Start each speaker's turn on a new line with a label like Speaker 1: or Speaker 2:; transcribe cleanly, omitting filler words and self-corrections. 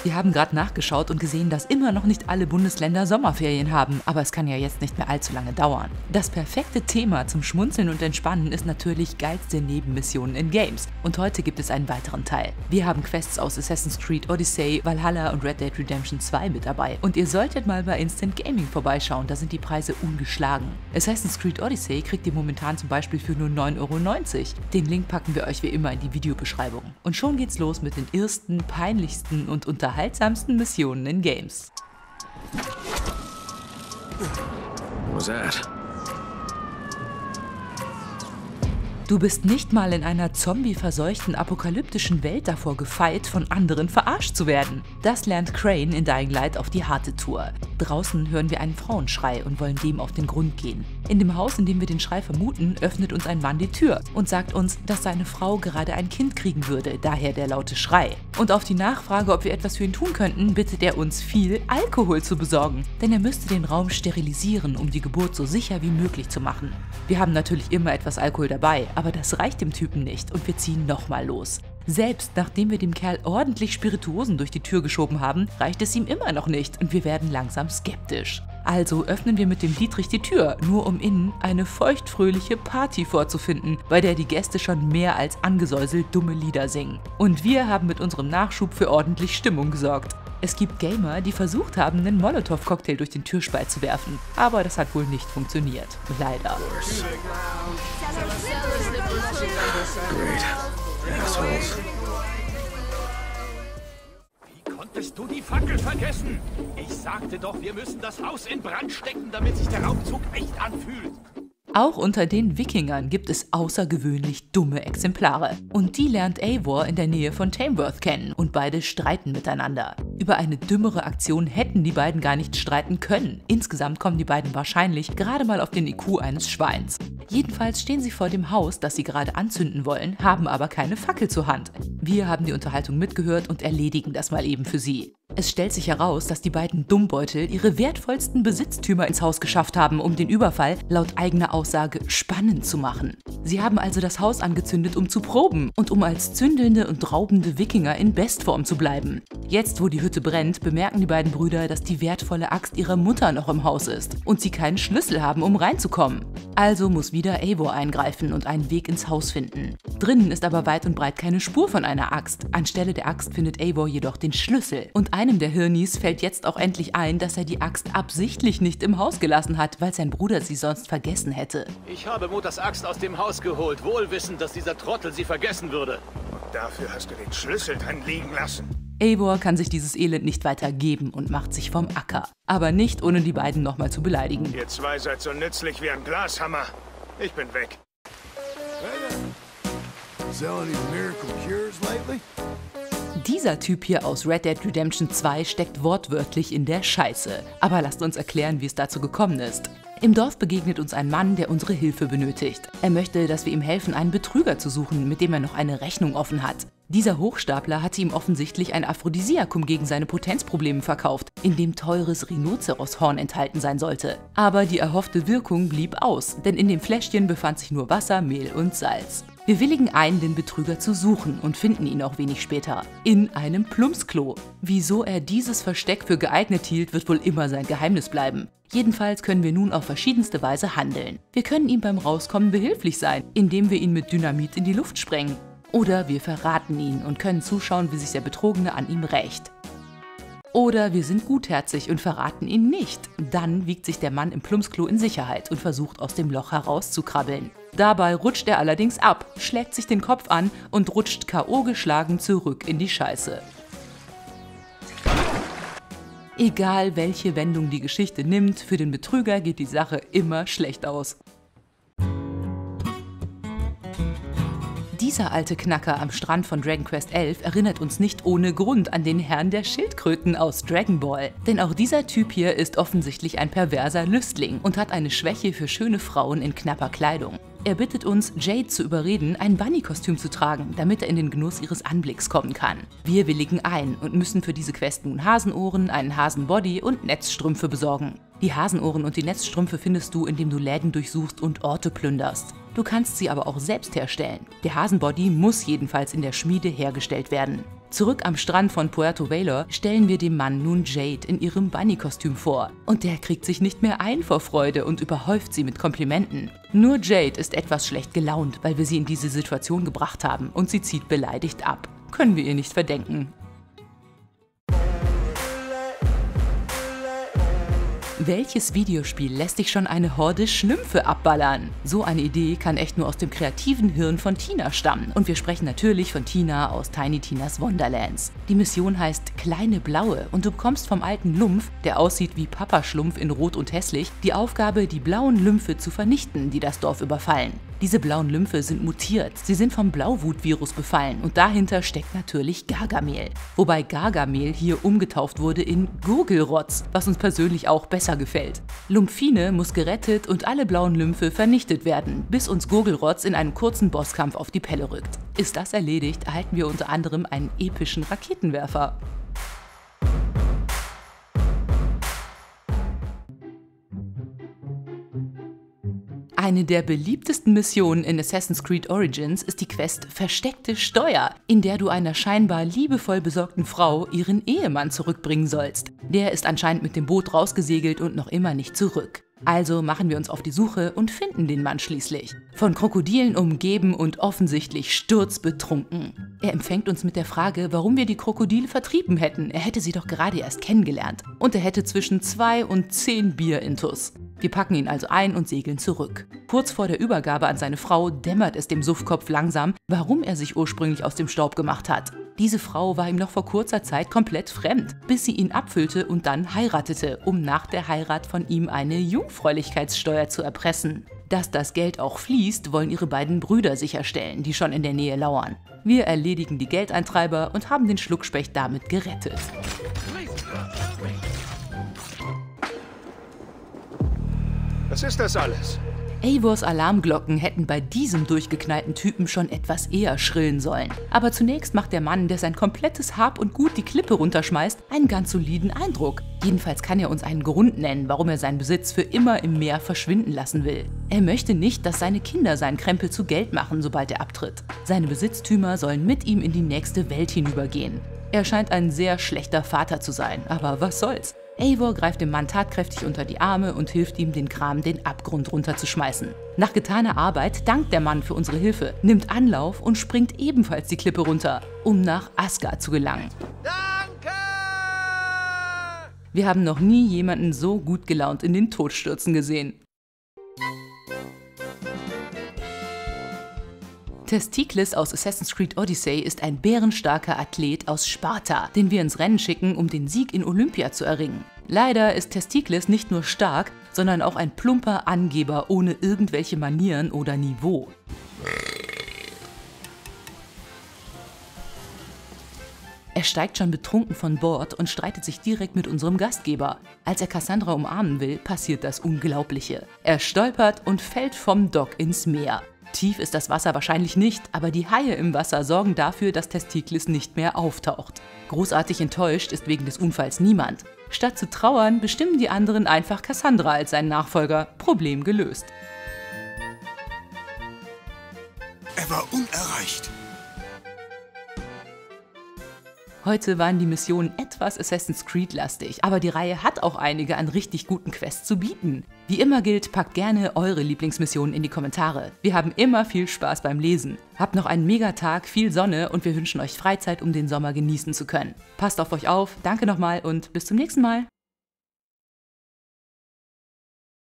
Speaker 1: Wir haben gerade nachgeschaut und gesehen, dass immer noch nicht alle Bundesländer Sommerferien haben, aber es kann ja jetzt nicht mehr allzu lange dauern. Das perfekte Thema zum Schmunzeln und Entspannen ist natürlich geilste Nebenmissionen in Games. Und heute gibt es einen weiteren Teil. Wir haben Quests aus Assassin's Creed Odyssey, Valhalla und Red Dead Redemption 2 mit dabei. Und ihr solltet mal bei Instant Gaming vorbeischauen, da sind die Preise ungeschlagen. Assassin's Creed Odyssey kriegt ihr momentan zum Beispiel für nur 9,90 €. Den Link packen wir euch wie immer in die Videobeschreibung. Und schon geht's los mit den ersten, peinlichsten und unterhaltsamsten Missionen in Games.
Speaker 2: What was that?
Speaker 1: Du bist nicht mal in einer zombie-verseuchten apokalyptischen Welt davor gefeit, von anderen verarscht zu werden. Das lernt Crane in Dying Light auf die harte Tour. Draußen hören wir einen Frauenschrei und wollen dem auf den Grund gehen. In dem Haus, in dem wir den Schrei vermuten, öffnet uns ein Mann die Tür und sagt uns, dass seine Frau gerade ein Kind kriegen würde, daher der laute Schrei. Und auf die Nachfrage, ob wir etwas für ihn tun könnten, bittet er uns, viel Alkohol zu besorgen. Denn er müsste den Raum sterilisieren, um die Geburt so sicher wie möglich zu machen. Wir haben natürlich immer etwas Alkohol dabei, aber das reicht dem Typen nicht und wir ziehen nochmal los. Selbst nachdem wir dem Kerl ordentlich Spirituosen durch die Tür geschoben haben, reicht es ihm immer noch nicht und wir werden langsam skeptisch. Also öffnen wir mit dem Dietrich die Tür, nur um innen eine feuchtfröhliche Party vorzufinden, bei der die Gäste schon mehr als angesäuselt dumme Lieder singen. Und wir haben mit unserem Nachschub für ordentlich Stimmung gesorgt. Es gibt Gamer, die versucht haben, einen Molotow-Cocktail durch den Türspalt zu werfen, aber das hat wohl nicht funktioniert. Leider.
Speaker 2: Great. Assholes.
Speaker 3: Wie konntest du die Fackel vergessen? Ich sagte doch, wir müssen das Haus in Brand stecken, damit sich der Raumzug echt anfühlt.
Speaker 1: Auch unter den Wikingern gibt es außergewöhnlich dumme Exemplare. Und die lernt Eivor in der Nähe von Tamworth kennen und beide streiten miteinander. Über eine dümmere Aktion hätten die beiden gar nicht streiten können. Insgesamt kommen die beiden wahrscheinlich gerade mal auf den IQ eines Schweins. Jedenfalls stehen sie vor dem Haus, das sie gerade anzünden wollen, haben aber keine Fackel zur Hand. Wir haben die Unterhaltung mitgehört und erledigen das mal eben für sie. Es stellt sich heraus, dass die beiden Dummbeutel ihre wertvollsten Besitztümer ins Haus geschafft haben, um den Überfall laut eigener Aussage spannend zu machen. Sie haben also das Haus angezündet, um zu proben und um als zündelnde und raubende Wikinger in Bestform zu bleiben. Jetzt, wo die Hütte brennt, bemerken die beiden Brüder, dass die wertvolle Axt ihrer Mutter noch im Haus ist und sie keinen Schlüssel haben, um reinzukommen. Also muss wieder Eivor eingreifen und einen Weg ins Haus finden. Drinnen ist aber weit und breit keine Spur von einer Axt. Anstelle der Axt findet Eivor jedoch den Schlüssel. Und einem der Hirnis fällt jetzt auch endlich ein, dass er die Axt absichtlich nicht im Haus gelassen hat, weil sein Bruder sie sonst vergessen hätte.
Speaker 3: Ich habe Mutters Axt aus dem Haus geholt, wohl wissend, dass dieser Trottel sie vergessen würde.
Speaker 4: Und dafür hast du den Schlüssel drin liegen lassen.
Speaker 1: Eivor kann sich dieses Elend nicht weiter geben und macht sich vom Acker. Aber nicht, ohne die beiden nochmal zu beleidigen.
Speaker 4: Ihr zwei seid so nützlich wie ein Glashammer. Ich bin weg.
Speaker 5: Selling these miracle cures lately?
Speaker 1: Dieser Typ hier aus Red Dead Redemption 2 steckt wortwörtlich in der Scheiße. Aber lasst uns erklären, wie es dazu gekommen ist. Im Dorf begegnet uns ein Mann, der unsere Hilfe benötigt. Er möchte, dass wir ihm helfen, einen Betrüger zu suchen, mit dem er noch eine Rechnung offen hat. Dieser Hochstapler hatte ihm offensichtlich ein Aphrodisiakum gegen seine Potenzprobleme verkauft, in dem teures Rhinoceroshorn enthalten sein sollte. Aber die erhoffte Wirkung blieb aus, denn in dem Fläschchen befand sich nur Wasser, Mehl und Salz. Wir willigen ein, den Betrüger zu suchen und finden ihn auch wenig später. In einem Plumpsklo. Wieso er dieses Versteck für geeignet hielt, wird wohl immer sein Geheimnis bleiben. Jedenfalls können wir nun auf verschiedenste Weise handeln. Wir können ihm beim Rauskommen behilflich sein, indem wir ihn mit Dynamit in die Luft sprengen. Oder wir verraten ihn und können zuschauen, wie sich der Betrogene an ihm rächt. Oder wir sind gutherzig und verraten ihn nicht. Dann wiegt sich der Mann im Plumpsklo in Sicherheit und versucht aus dem Loch herauszukrabbeln. Dabei rutscht er allerdings ab, schlägt sich den Kopf an und rutscht K.O. geschlagen zurück in die Scheiße. Egal welche Wendung die Geschichte nimmt, für den Betrüger geht die Sache immer schlecht aus. Dieser alte Knacker am Strand von Dragon Quest 11 erinnert uns nicht ohne Grund an den Herrn der Schildkröten aus Dragon Ball. Denn auch dieser Typ hier ist offensichtlich ein perverser Lüstling und hat eine Schwäche für schöne Frauen in knapper Kleidung. Er bittet uns, Jade zu überreden, ein Bunny-Kostüm zu tragen, damit er in den Genuss ihres Anblicks kommen kann. Wir willigen ein und müssen für diese Quest nun Hasenohren, einen Hasenbody und Netzstrümpfe besorgen. Die Hasenohren und die Netzstrümpfe findest du, indem du Läden durchsuchst und Orte plünderst. Du kannst sie aber auch selbst herstellen. Der Hasenbody muss jedenfalls in der Schmiede hergestellt werden. Zurück am Strand von Puerto Valor stellen wir dem Mann nun Jade in ihrem Bunny-Kostüm vor. Und der kriegt sich nicht mehr ein vor Freude und überhäuft sie mit Komplimenten. Nur Jade ist etwas schlecht gelaunt, weil wir sie in diese Situation gebracht haben, und sie zieht beleidigt ab. Können wir ihr nicht verdenken. Welches Videospiel lässt sich schon eine Horde Schlümpfe abballern? So eine Idee kann echt nur aus dem kreativen Hirn von Tina stammen. Und wir sprechen natürlich von Tina aus Tiny Tinas Wonderlands. Die Mission heißt Kleine Blaue und du bekommst vom alten Lumpf, der aussieht wie Papa Schlumpf in Rot und Hässlich, die Aufgabe, die blauen Lymphe zu vernichten, die das Dorf überfallen. Diese blauen Lymphe sind mutiert, sie sind vom Blauwut-Virus befallen und dahinter steckt natürlich Gargamel. Wobei Gargamel hier umgetauft wurde in Gurgelrotz, was uns persönlich auch besser gefällt. Lumpfine muss gerettet und alle blauen Lymphe vernichtet werden, bis uns Gurgelrotz in einem kurzen Bosskampf auf die Pelle rückt. Ist das erledigt, erhalten wir unter anderem einen epischen Raketenwerfer. Eine der beliebtesten Missionen in Assassin's Creed Origins ist die Quest Versteckte Steuer, in der du einer scheinbar liebevoll besorgten Frau ihren Ehemann zurückbringen sollst. Der ist anscheinend mit dem Boot rausgesegelt und noch immer nicht zurück. Also machen wir uns auf die Suche und finden den Mann schließlich. Von Krokodilen umgeben und offensichtlich sturzbetrunken. Er empfängt uns mit der Frage, warum wir die Krokodile vertrieben hätten. Er hätte sie doch gerade erst kennengelernt. Und er hätte zwischen 2 und 10 Bier-Intus. Wir packen ihn also ein und segeln zurück. Kurz vor der Übergabe an seine Frau dämmert es dem Suffkopf langsam, warum er sich ursprünglich aus dem Staub gemacht hat. Diese Frau war ihm noch vor kurzer Zeit komplett fremd, bis sie ihn abfüllte und dann heiratete, um nach der Heirat von ihm eine Jungfräulichkeitssteuer zu erpressen. Dass das Geld auch fließt, wollen ihre beiden Brüder sicherstellen, die schon in der Nähe lauern. Wir erledigen die Geldeintreiber und haben den Schluckspecht damit gerettet.
Speaker 4: Was ist das alles?
Speaker 1: Eivors Alarmglocken hätten bei diesem durchgeknallten Typen schon etwas eher schrillen sollen. Aber zunächst macht der Mann, der sein komplettes Hab und Gut die Klippe runterschmeißt, einen ganz soliden Eindruck. Jedenfalls kann er uns einen Grund nennen, warum er seinen Besitz für immer im Meer verschwinden lassen will. Er möchte nicht, dass seine Kinder seinen Krempel zu Geld machen, sobald er abtritt. Seine Besitztümer sollen mit ihm in die nächste Welt hinübergehen. Er scheint ein sehr schlechter Vater zu sein, aber was soll's? Eivor greift dem Mann tatkräftig unter die Arme und hilft ihm, den Kram den Abgrund runterzuschmeißen. Nach getaner Arbeit dankt der Mann für unsere Hilfe, nimmt Anlauf und springt ebenfalls die Klippe runter, um nach Asgard zu gelangen.
Speaker 4: Danke!
Speaker 1: Wir haben noch nie jemanden so gut gelaunt in den Tod stürzen gesehen. Testikles aus Assassin's Creed Odyssey ist ein bärenstarker Athlet aus Sparta, den wir ins Rennen schicken, um den Sieg in Olympia zu erringen. Leider ist Testikles nicht nur stark, sondern auch ein plumper Angeber ohne irgendwelche Manieren oder Niveau. Er steigt schon betrunken von Bord und streitet sich direkt mit unserem Gastgeber. Als er Cassandra umarmen will, passiert das Unglaubliche. Er stolpert und fällt vom Dock ins Meer. Tief ist das Wasser wahrscheinlich nicht, aber die Haie im Wasser sorgen dafür, dass Testikles nicht mehr auftaucht. Großartig enttäuscht ist wegen des Unfalls niemand. Statt zu trauern, bestimmen die anderen einfach Cassandra als seinen Nachfolger. Problem gelöst.
Speaker 5: Er war unerreicht.
Speaker 1: Heute waren die Missionen etwas Assassin's Creed-lastig, aber die Reihe hat auch einige an richtig guten Quests zu bieten. Wie immer gilt, packt gerne eure Lieblingsmissionen in die Kommentare. Wir haben immer viel Spaß beim Lesen. Habt noch einen Megatag, viel Sonne und wir wünschen euch Freizeit, um den Sommer genießen zu können. Passt auf euch auf, danke nochmal und bis zum nächsten Mal.